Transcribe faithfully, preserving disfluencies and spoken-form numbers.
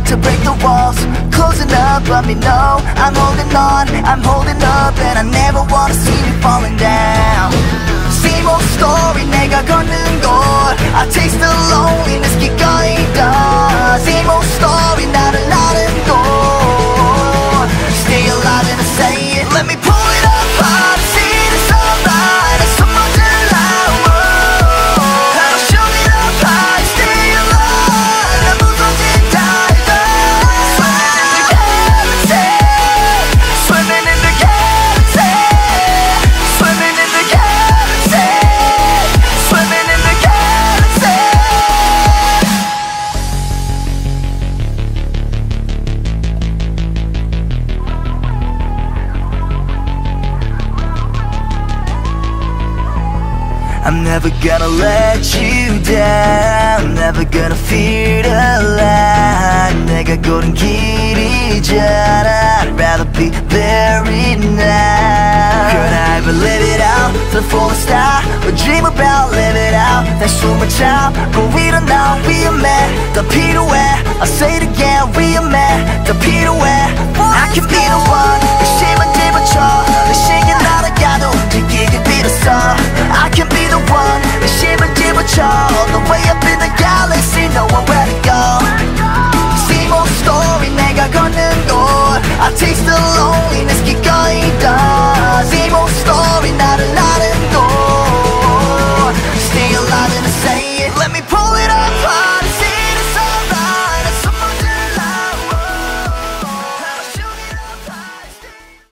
to break the walls, closing up, let me know I'm holding on, I'm holding up, and I never wanna see me falling down. Same old story, 내가 걷는 곳 I taste the loneliness, 기꺼이 더 Same old story, 나를 나는 곳 Stay alive and I say it. Let me pull it apart, see the sunlight and some more daylight. I'll show me the pie, stay alive. 난 무서진 tiger, swimming in the galaxy, swimming in the galaxy, swimming in the galaxy, I'm never gonna let you down, never gonna fear the light. 내가 고른 길이잖아. I'd rather be buried now. Could I ever live it out to the fullest star? Or dream about live it out? 내 숨을 참고 일어나 위험해 더 필요해. I'll say it again 위험해 더 필요해. I can be the one 의심은 집어쳐